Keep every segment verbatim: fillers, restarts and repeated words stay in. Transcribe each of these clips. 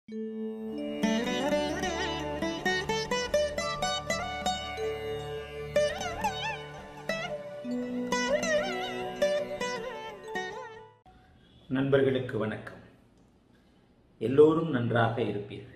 நண்பர்களுக்கு வணக்கம். எல்லோரும் நன்றாக இருப்பீர்கள்.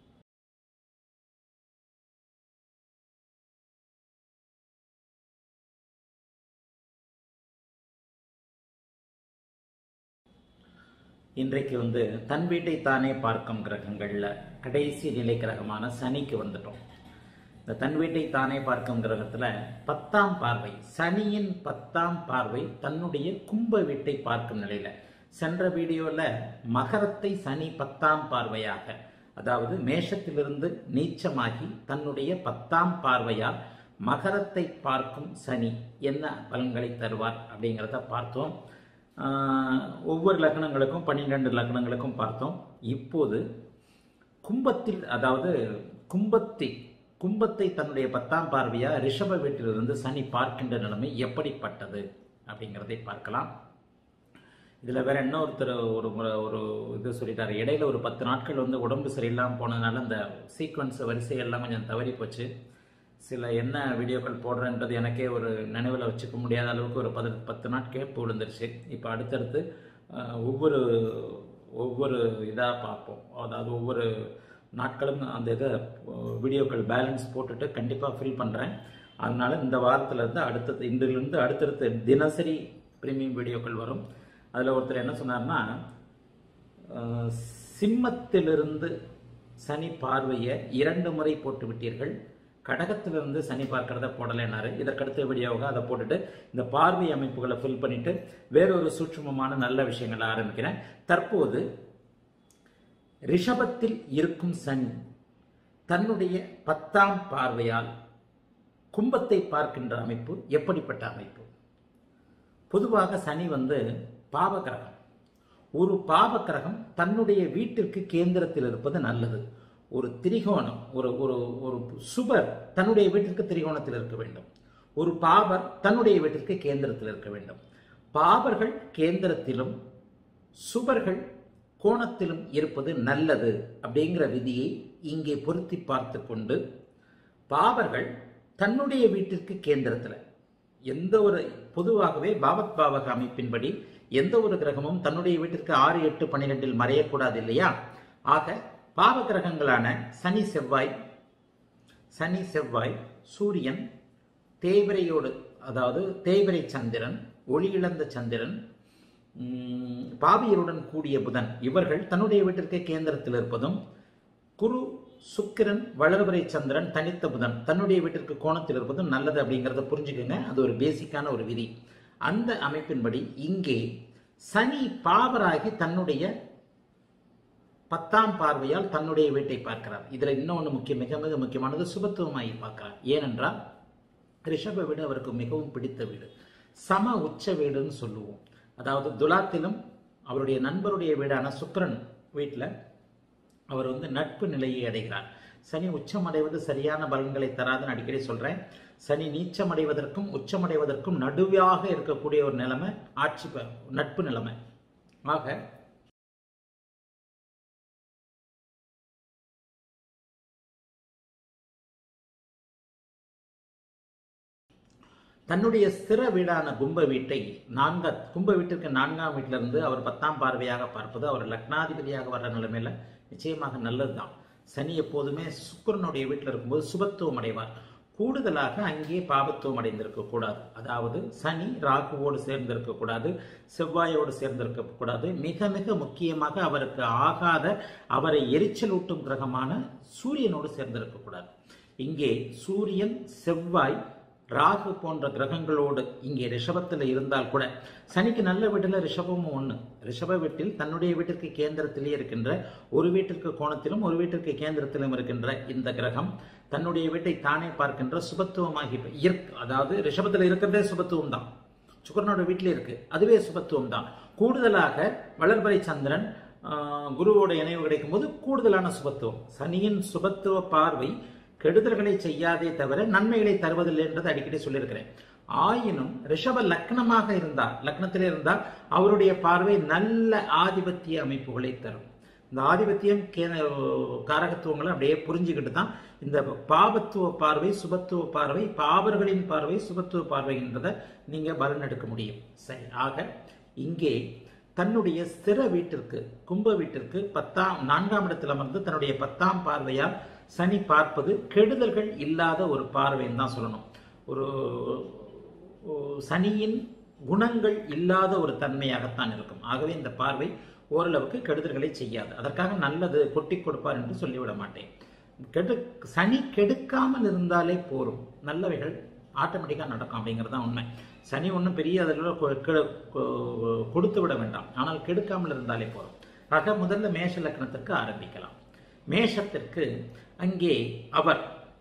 இன்றைக்கு வந்து தன் வீட்டை தானே பார்க்கும் கிரகங்கள்ல கடைசி நிலை கிரகமான சனிக்கு வந்துட்டோம். இந்த தன் வீட்டை தானே பார்க்கும் கிரகத்துல பத்தாம் பார்வை, சனியின் பத்தாம் பார்வை தன்னுடைய கும்ப வீட்டை பார்க்கும் நிலையில, சென்ற வீடியோல மகரத்தை சனி பத்தாம் பார்வையாக, அதாவது மேஷத்திலிருந்து நீச்சமாகி தன்னுடைய பத்தாம் பார்வையால் மகரத்தை பார்க்கும் சனி என்ன பலன்களை தருவார் அப்படிங்கிறத பார்த்தோம். ஒவ்வொரு லக்னங்களுக்கும் பன்னிரெண்டு லக்னங்களுக்கும் பார்த்தோம். இப்போது கும்பத்தில், அதாவது கும்பத்தை கும்பத்தை தன்னுடைய பத்தாம் பார்வையா ரிஷப வீட்டிலிருந்து சனி பார்க்கின்ற நிலைமை எப்படிப்பட்டது அப்படிங்கிறதை பார்க்கலாம். இதுல வேற என்ன ஒருத்தர் ஒரு ஒரு இது சொல்லிட்டாரு, இடையில ஒரு பத்து நாட்கள் வந்து உடம்பு சரியில்லாமல் போனதுனால அந்த சீக்வன்ஸ் வரிசையெல்லாம் கொஞ்சம் தவறி போச்சு. சில என்ன வீடியோக்கள் போடுறேன்றது எனக்கே ஒரு நினைவில் வச்சுக்க முடியாத அளவுக்கு ஒரு பத்து பத்து நாட் கேப் விழுந்துருச்சு. இப்போ அடுத்தடுத்து ஒவ்வொரு ஒவ்வொரு இதாக பார்ப்போம். அதாவது ஒவ்வொரு நாட்களும் அந்த இதை வீடியோக்கள் பேலன்ஸ் போட்டுட்டு கண்டிப்பாக ஃபில் பண்ணுறேன். அதனால இந்த வாரத்திலேருந்து அடுத்தது, இன்றிலிருந்து அடுத்தடுத்து தினசரி பிரீமியம் வீடியோக்கள் வரும். அதில் ஒருத்தர் என்ன சொன்னார்னா, சிம்மத்திலிருந்து சனி பார்வையை இரண்டு முறை போட்டு விட்டீர்கள், கடகத்திலிருந்து சனி பார்க்கறத போடலைனாரு. இதற்கடுத்த வீடியோவாக அதை போட்டுட்டு இந்த பார்வை அமைப்புகளை ஃபில் பண்ணிட்டு வேறொரு சூட்சுமமான நல்ல விஷயங்களை ஆரம்பிக்கிறேன். தற்போது ரிஷபத்தில் இருக்கும் சனி தன்னுடைய பத்தாம் பார்வையால் கும்பத்தை பார்க்கின்ற அமைப்பு எப்படிப்பட்ட அமைப்பு? பொதுவாக சனி வந்து பாவகிரகம். ஒரு பாவகிரகம் தன்னுடைய வீட்டிற்கு கேந்திரத்தில் இருப்பது நல்லது. ஒரு திரிகோணம், ஒரு ஒரு ஒரு சுபர் தன்னுடைய வீட்டிற்கு திரிகோணத்தில் இருக்க வேண்டும். ஒரு பாவர் தன்னுடைய வீட்டிற்கு கேந்திரத்தில் இருக்க வேண்டும். பாவர்கள் கேந்திரத்திலும் சுபர்கள் கோணத்திலும் இருப்பது நல்லது அப்படிங்கிற விதியை இங்கே பொருத்தி பார்த்து கொண்டு, பாவர்கள் தன்னுடைய வீட்டிற்கு கேந்திரத்தில் எந்த ஒரு, பொதுவாகவே பாவத் பாவக அமைப்பின்படி எந்த ஒரு கிரகமும் தன்னுடைய வீட்டிற்கு ஆறு எட்டு பன்னிரெண்டில் மறையக்கூடாது இல்லையா? ஆக பாவ கிரகங்களான சனி செவ்வாய் சனி செவ்வாய் சூரியன், தேய்பிரையோடு, அதாவது தேய்பிரை சந்திரன், ஒளி இழந்த சந்திரன், பாவியருடன் கூடிய புதன், இவர்கள் தன்னுடைய வீட்டிற்கு கேந்திரத்தில் இருப்பதும், குரு சுக்கிரன் வளர்பிறை சந்திரன் தனித்த புதன் தன்னுடைய வீட்டிற்கு கோணத்தில் இருப்பதும் நல்லது அப்படிங்கிறத புரிஞ்சுக்கோங்க. அது ஒரு பேசிக்கான ஒரு விதி. அந்த அமைப்பின்படி இங்கே சனி பாவராகி தன்னுடைய பத்தாம் பார்வையால் தன்னுடைய வீட்டை பார்க்கிறார். இதுல இன்னொன்று முக்கிய மிக மிக முக்கியமானது, சுபத்துவமாகி பார்க்கிறார். ஏனென்றால் ரிஷப வீடு அவருக்கு மிகவும் பிடித்த வீடு, சம உச்ச வீடுன்னு சொல்லுவோம். அதாவது துலாத்திலும் அவருடைய நண்பருடைய வீடான சுக்கிரன் வீட்டில் அவர் வந்து நட்பு நிலையை அடைகிறார். சனி உச்சம் அடைவது சரியான பலன்களை தராதுன்னு அடிக்கடி சொல்றேன். சனி நீச்சம் அடைவதற்கும் உச்சமடைவதற்கும் நடுவாக இருக்கக்கூடிய ஒரு நிலைமை ஆட்சி நட்பு நிலைமை. ஆக தன்னுடைய ஸ்திர வீடான கும்ப வீட்டை நான்க கும்ப வீட்டிற்கு நான்காம் வீட்டில இருந்து அவர் பத்தாம் பார்வையாக பார்ப்பது அவர் லக்னாதிபதியாக வர்ற நிலைமையில நிச்சயமாக நல்லதுதான். சனி எப்போதுமே சுக்கிரனுடைய வீட்டில் இருக்கும்போது சுபத்துவம் அடைவார். கூடுதலாக அங்கே பாபத்துவம் அடைந்திருக்க கூடாது. அதாவது சனி ராகுவோடு சேர்ந்திருக்க கூடாது, செவ்வாயோடு சேர்ந்திருக்க கூடாது. மிக மிக முக்கியமாக அவருக்கு ஆகாத, அவரை எரிச்சலூட்டும் கிரகமான சூரியனோடு சேர்ந்திருக்க கூடாது. இங்கே சூரியன், செவ்வாய், ராகு போன்ற கிரகங்களோடு இங்கே ரிஷபத்தில் இருந்தால் கூட, சனிக்கு நல்ல வீட்டில் ரிஷபமும் ஒன்று. ரிஷப வீட்டில் தன்னுடைய வீட்டிற்கு கேந்திரத்திலே இருக்கின்ற, ஒரு வீட்டிற்கு கோணத்திலும் ஒரு வீட்டிற்கு கேந்திரத்திலும் இருக்கின்ற இந்த கிரகம் தன்னுடைய வீட்டை தானே பார்க்கின்ற சுபத்துவமாகி இருக்கு. அதாவது ரிஷபத்தில் இருக்கிறதே சுபத்துவம் தான், சுக்கிரனோட வீட்டிலே இருக்கு, அதுவே சுபத்துவம் தான். கூடுதலாக வளர்பிறை சந்திரன் குருவோட இணைவு கிடைக்கும் போது கூடுதலான சுபத்துவம். சனியின் சுபத்துவ பார்வை கெடுதல்களை செய்யாதே தவிர நன்மைகளை தருவதில்லை என்றது அடிக்கடி சொல்லியிருக்கிறேன். ஆயினும் ரிஷப லக்னமாக இருந்தால், லக்னத்திலே இருந்தால் அவருடைய பார்வை நல்ல ஆதிபத்திய அமைப்புகளை தரும். இந்த ஆதிபத்தியம் காரகத்துவங்களை அப்படியே புரிஞ்சுக்கிட்டு தான் இந்த பாபத்துவ பார்வை, சுபத்துவ பார்வை, பாவர்களின் பார்வை, சுபத்துவ பார்வைன்றதை நீங்க பலன் எடுக்க முடியும். சரி, ஆக இங்கே தன்னுடைய ஸ்திர வீட்டிற்கு, கும்ப வீட்டிற்கு பத்தாம் நான்காம் இடத்தில் அமர்ந்து தன்னுடைய பத்தாம் பார்வையால் சனி பார்ப்பது கெடுதல்கள் இல்லாத ஒரு பார்வைன்னு தான் சொல்லணும். ஒரு சனியின் குணங்கள் இல்லாத ஒரு தன்மையாகத்தான் இருக்கும். ஆகவே இந்த பார்வை ஓரளவுக்கு கெடுதல்களை செய்யாது. அதற்காக நல்லது கொட்டி கொடுப்பார் என்று சொல்லிவிட மாட்டேன். கெடு சனி கெடுக்காமல் இருந்தாலே போரும், நல்லவைகள் ஆட்டோமேட்டிக்காக நடக்கும் அப்படிங்கிறது தான் உண்மை. சனி ஒன்றும் பெரிய அதில் கொடுத்து விட வேண்டாம், ஆனால் கெடுக்காமல் இருந்தாலே போரும். ஆக முதல்ல மேஷ லக்னத்திற்கு ஆரம்பிக்கலாம். மேஷத்திற்கு அங்கே அவர்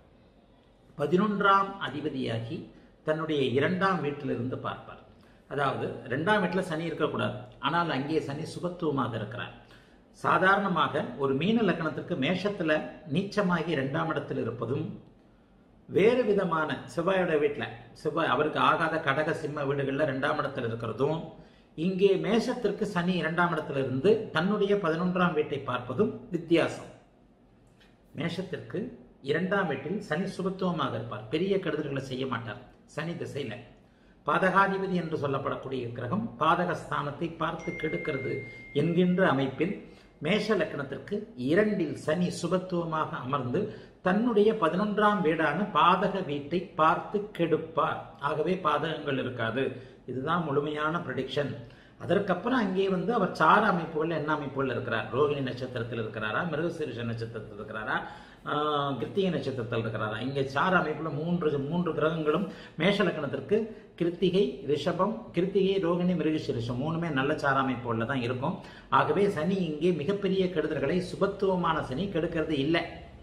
பதினொன்றாம் அதிபதியாகி தன்னுடைய இரண்டாம் வீட்டிலிருந்து பார்ப்பார். அதாவது இரண்டாம் வீட்டில் சனி இருக்கக்கூடாது, ஆனால் அங்கே சனி சுபத்துவமாக இருக்கிறார். சாதாரணமாக ஒரு மீன லக்னத்திற்கு மேஷத்தில் நீச்சமாகி இரண்டாம் இடத்தில் இருப்பதும், வேறு விதமான செவ்வாயோட வீட்டில் செவ்வாய் அவருக்கு ஆகாத கடக சிம்ம வீடுகளில் இரண்டாம் இடத்தில் இருக்கிறதும், இங்கே மேஷத்திற்கு சனி இரண்டாம் இடத்துல இருந்து தன்னுடைய பதினொன்றாம் வீட்டை பார்ப்பதும் வித்தியாசம். மேஷத்திற்கு இரண்டாம் வீட்டில் சனி சுபத்துவமாக இருப்பார், பெரிய கெடுதல்களை செய்ய மாட்டார். சனி திசையில பாதகாதிபதி என்று சொல்லப்படக்கூடிய கிரகம் பாதகஸ்தானத்தை பார்த்து கெடுக்கிறது என்கின்ற அமைப்பில் மேஷ லக்னத்திற்கு இரண்டில் சனி சுபத்துவமாக அமர்ந்து தன்னுடைய பதினொன்றாம் வீடான பாதக வீட்டை பார்த்து கெடுப்பார். ஆகவே பாதகங்கள் இருக்காது. இதுதான் முழுமையான ப்ரெடிக்ஷன். அதற்கப்புறம் அங்கே வந்து அவர் சார அமைப்புகள் என்ன அமைப்புகள் இருக்கிறார்? ரோகிணி நட்சத்திரத்தில் இருக்கிறாரா, மிருகசீரிஷ நட்சத்திரத்தில் இருக்கிறாரா, கிருத்திகை நட்சத்திரத்தில் இருக்கிறாரா? இங்கே சார அமைப்புல மூன்று மூன்று கிரகங்களும் மேஷ லக்னத்திற்கு கிருத்திகை, ரிஷபம், கிருத்திகை, ரோகிணி, மிருகசீரிஷம் மூணுமே நல்ல சார அமைப்புகளில் தான் இருக்கும். ஆகவே சனி இங்கே மிகப்பெரிய கெடுதல்களை சுபத்துவமான சனி கெடுக்கிறது இல்லை.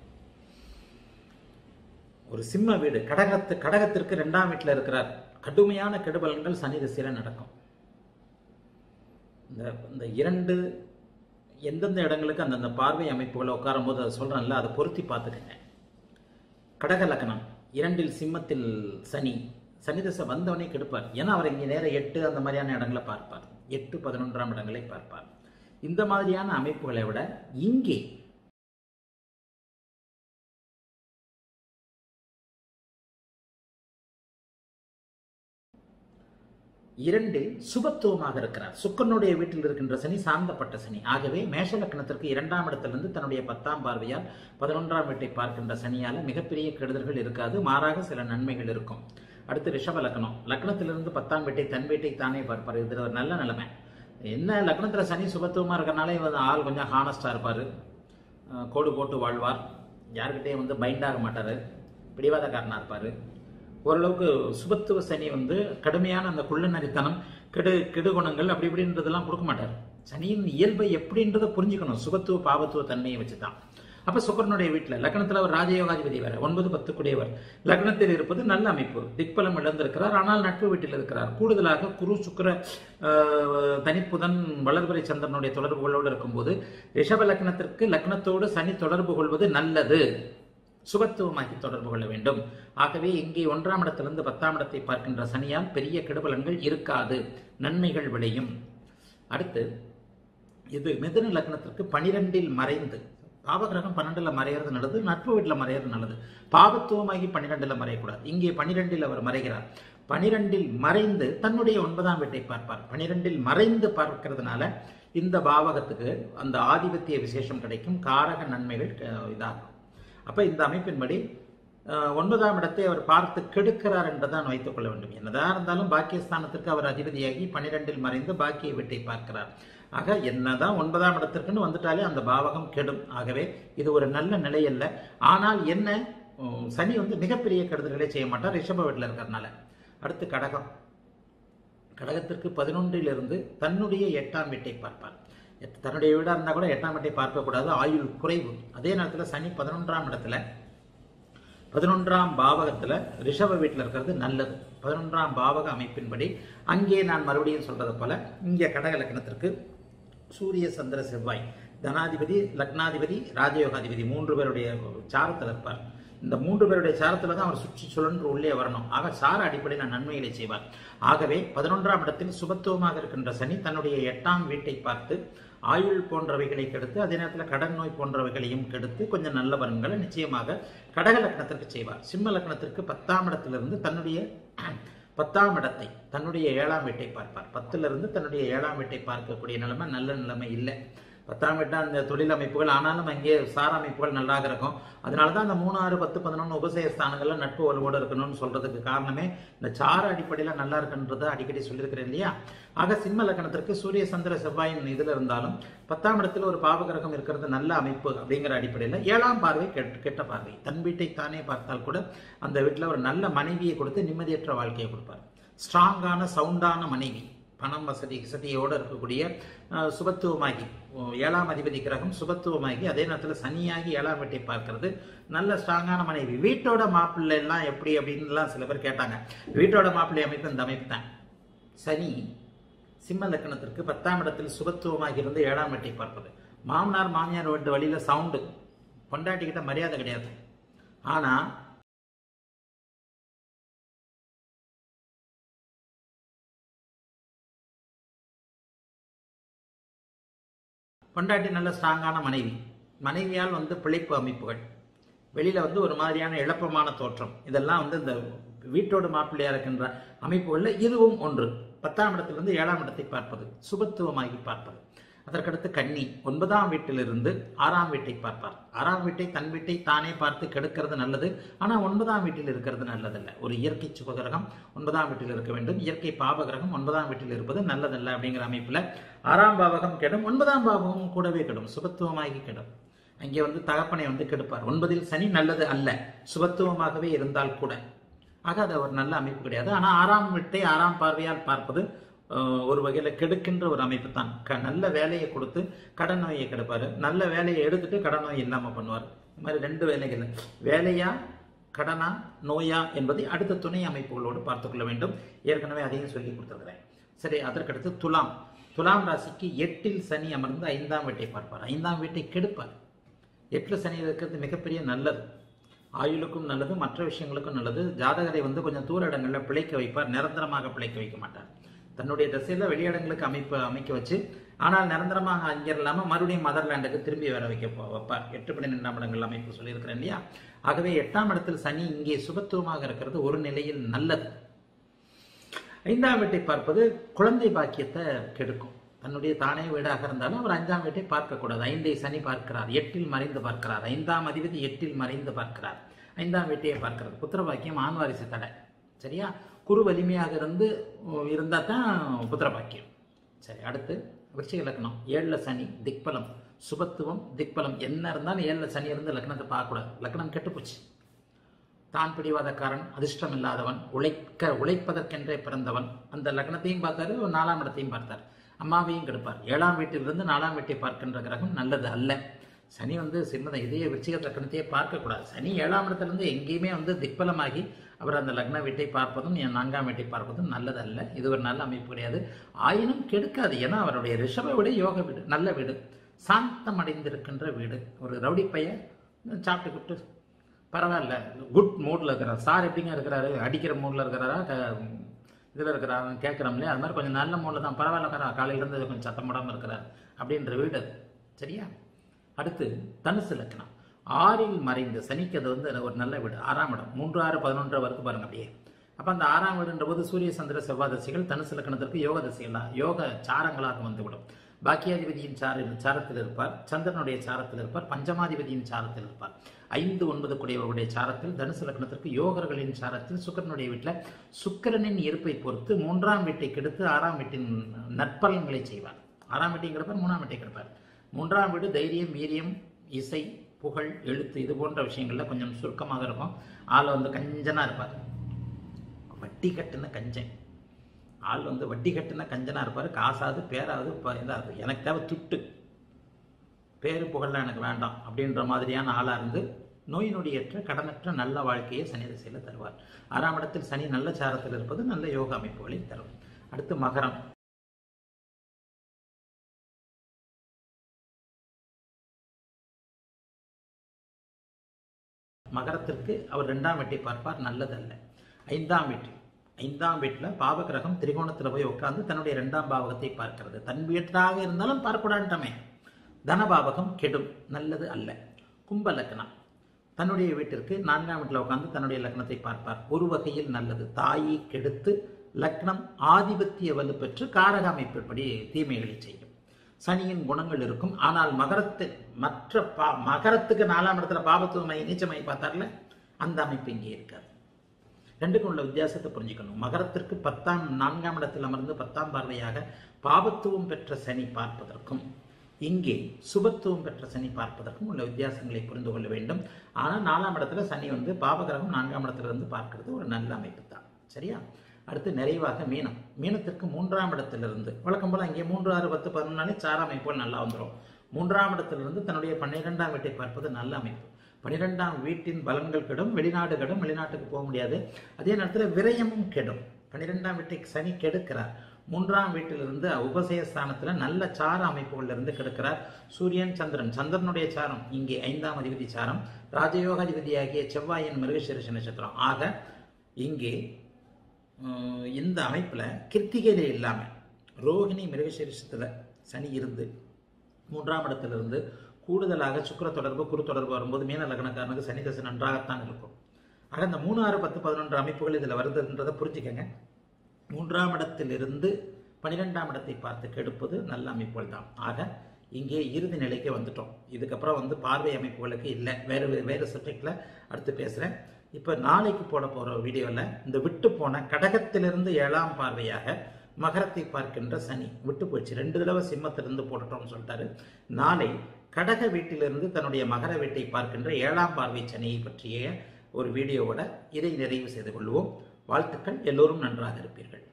ஒரு சிம்ம வீடு கடகத்து கடகத்திற்கு இரண்டாம் வீட்டில் இருக்கிறார், கடுமையான கெடுபலன்கள் சனி திசையில நடக்கும். இந்த இந்த இரண்டு எந்தெந்த இடங்களுக்கு அந்தந்த பார்வை அமைப்புகளை உட்காரும் போது அதை சொல்றேன்ல, அதை பொருத்தி பார்த்துக்கங்க. கடக லக்னம் இரண்டில் சிம்மத்தில் சனி, சனி திசை வந்தவனே கெடுப்பார். ஏன்னா அவர் இங்கே நேரம் எட்டு அந்த மாதிரியான இடங்களை பார்ப்பார், எட்டு பதினொன்றாம் இடங்களை பார்ப்பார். இந்த மாதிரியான அமைப்புகளை விட இங்கே இரண்டில் சுபத்துவமாக இருக்கிறார். சுக்கரனுடைய வீட்டில் இருக்கின்ற சனி சார்ந்தப்பட்ட சனி. ஆகவே மேஷ லக்னத்திற்கு இரண்டாம் இடத்திலிருந்து தன்னுடைய பத்தாம் பார்வையால் பதினொன்றாம் வீட்டை பார்க்கின்ற சனியால மிகப்பெரிய கெடுதல்கள் இருக்காது, மாறாக சில நன்மைகள் இருக்கும். அடுத்து ரிஷப லக்னம், லக்னத்திலிருந்து பத்தாம் வீட்டை தன் வீட்டை தானே பார்ப்பார். இது ஒரு நல்ல நிலைமை. என்ன லக்னத்தில் சனி சுபத்துவமாக இருக்கிறனாலே ஆள் கொஞ்சம் ஹானஸ்டாக இருப்பார், கோடு போட்டு வாழ்வார், யாருக்கிட்டையும் வந்து பைண்டாக மாட்டார், பிடிவாதக்காரனாக இருப்பார். ஓரளவுக்கு சுபத்துவ சனி வந்து கடுமையான அந்த குள்ளநரித்தனம், கெடு கெடுகுணங்கள் அப்படி இப்படின்றதெல்லாம் கொடுக்க மாட்டார். சனியின் இயல்பை எப்படின்றத புரிஞ்சுக்கணும், சுபத்துவ பாவத்துவ தன்மையை வச்சுதான். அப்ப சுக்கரனுடைய வீட்டில் லக்னத்தில் அவர் ராஜயோகாதிபதி வேற, ஒன்பது பத்து கூடியவர், லக்னத்தில் இருப்பது நல்ல அமைப்பு, திக்பலம் இழந்திருக்கிறார், ஆனால் நட்பு வீட்டில் இருக்கிறார். கூடுதலாக குரு சுக்கிர தனிப்புதன் வளர்வரை சந்திரனுடைய தொடர்புகளோடு இருக்கும்போது ரிஷப லக்னத்திற்கு லக்னத்தோடு சனி தொடர்பு கொள்வது நல்லது, சுபத்துவமாக்கி தொடர்பு கொள்ள வேண்டும். ஆகவே இங்கே ஒன்றாம் இடத்திலிருந்து பத்தாம் இடத்தை பார்க்கின்ற சனியால் பெரிய கெடுபலன்கள் இருக்காது, நன்மைகள் விளையும். அடுத்து இது மிதுன லக்னத்திற்கு பனிரெண்டில் மறைந்து, பாவகிரகம் பன்னெண்டுல மறைகிறது நல்லது, நட்பு வீட்டில் மறைகிறது நல்லது. பாவத்துவமாகி பன்னிரெண்டுல மறையக்கூடாது. இங்கே பனிரெண்டில் அவர் மறைகிறார். பனிரெண்டில் மறைந்து தன்னுடைய ஒன்பதாம் வீட்டை பார்ப்பார். பனிரெண்டில் மறைந்து பார்க்கிறதுனால இந்த பாவகத்துக்கு அந்த ஆதிபத்திய விசேஷம் கிடைக்கும், காரக நன்மைகள் இதாகும். அப்ப இந்த அமைப்பின்படி ஒன்பதாம் இடத்தை அவர் பார்த்து கெடுக்கிறார் என்றுதான் வைத்துக் கொள்ள வேண்டும். என்னதான் இருந்தாலும் பாக்கியஸ்தானத்திற்கு அவர் அதிபதியாகி பனிரெண்டில் மறைந்து பாக்கிய வீட்டை பார்க்கிறார். ஆக என்னதான் ஒன்பதாம் இடத்திற்குன்னு வந்துட்டாலே அந்த பாவகம் கெடும். ஆகவே இது ஒரு நல்ல நிலை அல்ல. ஆனால் என்ன, சனி வந்து மிகப்பெரிய கெடுதல்களை செய்ய மாட்டார் ரிஷப வீட்டில் இருக்கிறதுனால. அடுத்து கடகம், கடகத்திற்கு பதினொன்றில் இருந்து தன்னுடைய எட்டாம் வீட்டை பார்ப்பார். தன்னுடைய வீடாக இருந்தால் கூட எட்டாம் வீட்டை பார்க்கக்கூடாது, ஆயுள் குறைவு. அதே நேரத்தில் சனி பதினொன்றாம் இடத்துல பதினொன்றாம் பாவகத்தில் ரிஷப வீட்டில் இருக்கிறது நல்லது. பதினொன்றாம் பாவக அமைப்பின்படி அங்கே நான் மறுபடியும் சொல்றது போல இங்கே கடக லக்னத்திற்கு சூரிய சந்திர செவ்வாய் தனாதிபதி, லக்னாதிபதி, ராஜயோகாதிபதி மூன்று பேருடைய சாரத்தில் இருப்பார். இந்த மூன்று பேருடைய சாரத்தில் தான் அவர் சுற்றி சுழன்று உள்ளே வரணும். ஆக சார அடிப்படையில் நன்மைகளை செய்வார். ஆகவே பதினொன்றாம் இடத்தில் சுபத்துவமாக இருக்கின்ற சனி தன்னுடைய எட்டாம் வீட்டை பார்த்து ஆயுள் போன்றவைகளை கெடுத்து அதே நேரத்தில் கடன் நோய் போன்றவைகளையும் கெடுத்து கொஞ்சம் நல்ல பலன்களை நிச்சயமாக கடக லக்னத்திற்கு செய்வார். சிம்ம லக்னத்திற்கு பத்தாம் இடத்திலிருந்து தன்னுடைய பத்தாம் இடத்தை தன்னுடைய ஏழாம் வீட்டை பார்ப்பார். பத்திலிருந்து தன்னுடைய ஏழாம் வீட்டை பார்க்கக்கூடிய நிலைமை நல்ல நிலைமை இல்லை. பத்தாம் வீட்டா அந்த தொழில் அமைப்புகள் ஆனாலும் அங்கே சார அமைப்புகள் நல்லாக இருக்கும். அதனால தான் அந்த மூணு ஆறு பத்து பதினொன்று உபசய ஸ்தானங்கள்ல நட்பு வலுவோடு இருக்கணும்னு சொல்றதுக்கு காரணமே இந்த சார அடிப்படையில் நல்லா இருக்குன்றதை அடிக்கடி சொல்லியிருக்கிறேன் இல்லையா. ஆக சிம்ம லக்னத்திற்கு சூரிய சந்திர செவ்வாயின் இதுல இருந்தாலும் பத்தாம் இடத்துல ஒரு பாவகிரகம் இருக்கிறது நல்ல அமைப்பு அப்படிங்கிற அடிப்படையில் ஏழாம் பார்வை கெட்ட கெட்ட பார்வை. தன் வீட்டை தானே பார்த்தால் கூட அந்த வீட்டில் ஒரு நல்ல மனைவியை கொடுத்து நிம்மதியற்ற வாழ்க்கையை கொடுப்பார். ஸ்ட்ராங்கான சவுண்டான மனைவி, பணம் வசதி வசதியோடு இருக்கக்கூடிய சுபத்துவமாகி ஏழாம் அதிபதி கிரகம் சுபத்துவமாகி அதே நேரத்தில் சனியாகி ஏழாம் வீட்டை பார்க்கறது நல்ல ஸ்ட்ராங்கான மனைவி. வீட்டோட மாப்பிள்ளை எல்லாம் எப்படி அப்படின்லாம் சில பேர் கேட்டாங்க. வீட்டோட மாப்பிள்ளை அமைப்பு இந்த அமைப்பு தான். சனி சிம்ம லக்னத்திற்கு பத்தாம் இடத்தில் சுபத்துவமாகி இருந்து ஏழாம் வீட்டை பார்ப்பது. மாமனார் மாமியார் வீட்டு வழியில சவுண்டு, பொண்டாட்டிக்கிட்ட மரியாதை கிடையாது. ஆனா பொண்டாட்டி நல்ல ஸ்ட்ராங்கான மனைவி, மனைவியால் வந்து பிழைப்பு அமைப்புகள், வெளியில வந்து ஒரு மாதிரியான இழப்பமான தோற்றம், இதெல்லாம் வந்து இந்த வீட்டோடு மாப்பிள்ளையா இருக்கின்ற அமைப்புகளில் இதுவும் ஒன்று. பத்தாம் இடத்திலிருந்து ஏழாம் இடத்தை பார்ப்பது, சுபத்துவமாகி பார்ப்பது. அதற்கடுத்து கன்னி ஒன்பதாம் வீட்டிலிருந்து ஆறாம் வீட்டை பார்ப்பார். ஆறாம் வீட்டை தன் வீட்டை தானே பார்த்து கெடுக்கிறது நல்லது. ஆனால் ஒன்பதாம் வீட்டில் இருக்கிறது நல்லதல்ல. ஒரு இயற்கை சுபகிரகம் ஒன்பதாம் வீட்டில் இருக்க வேண்டும், இயற்கை பாவகிரகம் ஒன்பதாம் வீட்டில் இருப்பது நல்லதல்ல. அப்படிங்கிற அமைப்பில் ஆறாம் பாவகம் கெடும், ஒன்பதாம் பாவகம் கூடவே கெடும், சுபத்துவமாகி கெடும். அங்கே வந்து தகப்பனை வந்து கெடுப்பார். ஒன்பதில் சனி நல்லது அல்ல, சுபத்துவமாகவே இருந்தால் கூட. ஆக அது ஒரு நல்ல அமைப்பு கிடையாது. ஆனால் ஆறாம் வீட்டை ஆறாம் பார்வையால் பார்ப்பது ஒரு வகையில் கெடுக்கின்ற ஒரு அமைப்பு தான். க நல்ல வேலையை கொடுத்து கடன் நோயை கெடுப்பார், நல்ல வேலையை எடுத்துட்டு கடன் நோய் இல்லாமல் பண்ணுவார். இந்த மாதிரி ரெண்டு வேலைகள், வேலையா கடனா நோயா என்பதை அடுத்த துணை அமைப்புகளோடு பார்த்துக்கொள்ள வேண்டும். ஏற்கனவே அதையும் சொல்லி கொடுத்துருக்கிறேன். சரி, அதற்கடுத்து துலாம். துலாம் ராசிக்கு எட்டில் சனி அமர்ந்து ஐந்தாம் வீட்டை பார்ப்பார். ஐந்தாம் வீட்டை கெடுப்பார். எட்டில் சனி இருக்கிறது மிகப்பெரிய நல்லது, ஆயுளுக்கும் நல்லது, மற்ற விஷயங்களுக்கும் நல்லது. ஜாதகரை வந்து கொஞ்சம் தூர இடங்களில் பிழைக்க வைப்பார், நிரந்தரமாக பிழைக்க வைக்க மாட்டார். தன்னுடைய திசையில் வெளியிடங்களுக்கு அமைப்பு அமைக்க வச்சு, ஆனால் நிரந்தரமாக அங்கே இல்லாமல் மறுபடியும் மதர்லேண்டுக்கு திரும்பி வர வைக்க வைப்பார். எட்டு பன்னிரெண்டாம் இடங்கள் அமைப்பு சொல்லியிருக்கிறேன் இல்லையா. ஆகவே எட்டாம் இடத்தில் சனி இங்கே சுபத்துவமாக இருக்கிறது ஒரு நிலையில் நல்லது. ஐந்தாம் வீட்டை பார்ப்பது குழந்தை பாக்கியத்தை கெடுக்கும். தன்னுடைய தானே வீடாக இருந்தாலும் அவர் அஞ்சாம் வீட்டை பார்க்கக்கூடாது. ஐந்தை சனி பார்க்கிறார், எட்டில் மறைந்து பார்க்கிறார். ஐந்தாம் அதிபதி எட்டில் மறைந்து பார்க்கிறார், ஐந்தாம் வீட்டையை பார்க்கிறது. புத்திரபாக்கியம் ஆண் வாரிசு தடை. சரியா, குரு வலிமையாக இருந்து இருந்தால் தான் புத்திரபாக்கியம். சரி, அடுத்து விருச்சிக லக்னம். ஏழுல சனி திக்பலம், சுபத்துவம் திக்பலம். என்ன இருந்தாலும் ஏழுல சனி இருந்து லக்னத்தை பார்க்கக்கூடாது. லக்னம் கெட்டுப்போச்சு. தான் பிடிவாதக்காரன், அதிர்ஷ்டம் இல்லாதவன், உழைக்க உழைப்பதற்கென்றே பிறந்தவன். அந்த லக்னத்தையும் பார்த்தாரு, நாலாம் இடத்தையும் பார்த்தார், அம்மாவையும் கெடுப்பார். ஏழாம் வீட்டிலிருந்து நாலாம் வீட்டை பார்க்கின்ற கிரகம் நல்லது அல்ல. சனி வந்து சிம்மத இதய விருச்சிக லக்னத்தையே பார்க்கக்கூடாது. சனி ஏழாம் இடத்திலிருந்து எங்கேயுமே வந்து திக்பலமாகி அவர் அந்த லக்ன வீட்டை பார்ப்பதும் நான்காம் வீட்டை பார்ப்பதும் நல்லது அல்ல. இது ஒரு நல்ல அமைப்பு கிடையாது. ஆயினும் கெடுக்காது. ஏன்னா அவருடைய ரிஷப வீடு யோக வீடு, நல்ல வீடு, சாந்தம் அடைந்திருக்கின்ற வீடு. ஒரு ரவுடி பையன் சாப்பிட்டுக்கிட்டு பரவாயில்ல, குட் மூடில் இருக்கிறார். சார் எப்படிங்க இருக்கிறாரு, அடிக்கிற மூடில் இருக்கிறாரா, இதில் இருக்கிறாருன்னு கேட்குறோம் இல்லையா. அது மாதிரி கொஞ்சம் நல்ல மூடில் தான், பரவாயில்ல, காலையிலேருந்து கொஞ்சம் சத்தம் போடாமல் இருக்கிறார் அப்படின்ற வீடு அது. சரியா, அடுத்து தனுசு லக்னம். ஆறில் மறைந்து சனிக்கு அது வந்து ஒரு நல்ல வீடு, ஆறாம் இடம். மூன்று ஆறு பதினொன்று வரைக்கும் பாருங்க அப்படியே. அப்போ அந்த ஆறாம் வீடுன்ற போது சூரிய சந்திர செவ்வாய் தசைகள் தனுசு லக்னத்திற்கு யோக தசைகளா யோக சாரங்களாக வந்துவிடும். பாக்கியாதிபதியின் சார சாரத்தில் இருப்பார், சந்திரனுடைய சாரத்தில் இருப்பார், பஞ்சமாதிபதியின் சாரத்தில் இருப்பார். ஐந்து ஒன்பது கூடியவர்களுடைய சாரத்தில் தனுசு லக்னத்திற்கு யோகர்களின் சாரத்தில் சுக்கிரனுடைய வீட்டில் சுக்கிரனின் இருப்பை பொறுத்து மூன்றாம் வீட்டை கெடுத்து ஆறாம் வீட்டின் நற்பலன்களை செய்வார். ஆறாம் வீட்டையும் கெடுப்பார், மூணாம் வீட்டை கெடுப்பார். மூன்றாம் வீடு தைரியம், வீரியம், இசை, புகழ், எழுத்து, இது போன்ற விஷயங்கள்ல கொஞ்சம் சுருக்கமாக இருக்கும். ஆள் வந்து கஞ்சனா இருப்பார், வட்டி கட்டுன கஞ்சன். ஆள் வந்து வட்டி கட்டுன கஞ்சனா இருப்பார். காசாவது பேராவது இதாவது, எனக்கு தேவை துட்டு, பேரு புகழ்லாம் எனக்கு வேண்டாம் அப்படின்ற மாதிரியான ஆளா இருந்து நோய் நொடியற்ற கடனற்ற நல்ல வாழ்க்கையை சனி திசையில் தருவார். ஆறாம் இடத்தில் சனி நல்ல சாரத்தில் இருப்பது நல்ல யோக அமைப்புகளை தரும். அடுத்து மகரம். மகரத்திற்கு அவர் இரண்டாம் வீட்டை பார்ப்பார், நல்லதல்ல. ஐந்தாம் வீட்டில் ஐந்தாம் வீட்டில் பாவகிரகம் திரிகோணத்தில் போய் உட்கார்ந்து தன்னுடைய இரண்டாம் பாவகத்தை பார்க்கிறது. தன் வீட்டாக இருந்தாலும் பார்க்கூடாண்டமே. தனபாவகம் கெடும், நல்லது அல்ல. கும்ப லக்னம் தன்னுடைய வீட்டிற்கு நான்காம் வீட்டில் உட்கார்ந்து தன்னுடைய லக்னத்தை பார்ப்பார். ஒரு வகையில் நல்லது. தாயை கெடுத்து லக்னம் ஆதிபத்திய வலு பெற்று காரக அமைப்பின்படி தீமைகளை செய்யும். சனியின் குணங்கள் இருக்கும். ஆனால் மகரத்து மற்ற பா மகரத்துக்கு நாலாம் இடத்துல பாவத்துவமை நீச்சமை பார்த்தார்ல, அந்த அமைப்பு இங்கே இருக்காது. ரெண்டுக்கும் உள்ள வித்தியாசத்தை புரிஞ்சுக்கணும். மகரத்திற்கு பத்தாம் நான்காம் இடத்தில் அமர்ந்து பத்தாம் பார்வையாக பாவத்துவம் பெற்ற சனி பார்ப்பதற்கும் இங்கே சுபத்துவம் பெற்ற சனி பார்ப்பதற்கும் உள்ள வித்தியாசங்களை புரிந்து கொள்ள வேண்டும். ஆனால் நாலாம் இடத்துல சனி வந்து பாவகிரகம் நான்காம் இடத்துல இருந்து பார்க்கிறது ஒரு நல்ல அமைப்பு தான். சரியா? அடுத்து நிறைவாக மீனம். மீனத்திற்கு மூன்றாம் இடத்திலிருந்து வழக்கம் போல இங்கே மூன்று ஆறு பத்து பதினொன்னாலே சார அமைப்புகள் நல்லா வந்துடும். மூன்றாம் இடத்திலிருந்து தன்னுடைய பன்னிரெண்டாம் வீட்டை பார்ப்பது நல்ல அமைப்பு. பன்னிரெண்டாம் வீட்டின் பலன்கள் கெடும், வெளிநாடு கெடும், வெளிநாட்டுக்கு போக முடியாது. அதே நேரத்தில் விரயமும் கெடும். பன்னிரெண்டாம் வீட்டை சனி கெடுக்கிறார். மூன்றாம் வீட்டிலிருந்து உபசயஸ்தானத்தில் நல்ல சார அமைப்புகள் இருந்து கெடுக்கிறார். சூரியன் சந்திரன், சந்திரனுடைய சாரம் இங்கே ஐந்தாம் அதிபதி சாரம், ராஜயோக அதிபதியாகிய செவ்வாயின் மிருகசீரிஷ நட்சத்திரம். ஆக இங்கே இந்த அமைப்பில் கிருத்திகையிலே இல்லாமல் ரோகிணி மிருகசீரிஷத்தில் சனி இருந்து மூன்றாம் இடத்திலிருந்து கூடுதலாக சுக்கிர தொடர்பு குரு தொடர்பு வரும்போது மீன லக்னக்காரனுக்கு சனி தசை நன்றாகத்தான் இருக்கும். ஆக இந்த மூணு ஆறு பத்து பதினொன்று அமைப்புகள் இதில் வருதுன்றதை புரிஞ்சுக்கங்க. மூன்றாம் இடத்திலிருந்து பன்னிரெண்டாம் இடத்தை பார்த்து கெடுப்பது நல்ல அமைப்புகள் தான். ஆக இங்கே இறுதி நிலைக்கு வந்துட்டோம். இதுக்கப்புறம் வந்து பார்வை அமைப்புகளுக்கு இல்லை. வேறு வேறு சப்ஜெக்டில் அடுத்து பேசுகிறேன். இப்போ நாளைக்கு போட போகிற வீடியோவில் இந்த விட்டு போன கடகத்திலிருந்து ஏழாம் பார்வையாக மகரத்தை பார்க்கின்ற சனி விட்டு போச்சு. ரெண்டு தடவை சிம்மத்திலிருந்து போட்டுட்டோம்னு சொல்லிட்டாரு. நாளை கடக வீட்டிலிருந்து தன்னுடைய மகர வீட்டை பார்க்கின்ற ஏழாம் பார்வை சனியை பற்றிய ஒரு வீடியோவோட இதை நிறைவு செய்து கொள்வோம். வாழ்த்துக்கள். எல்லோரும் நன்றாக இருப்பீர்கள்.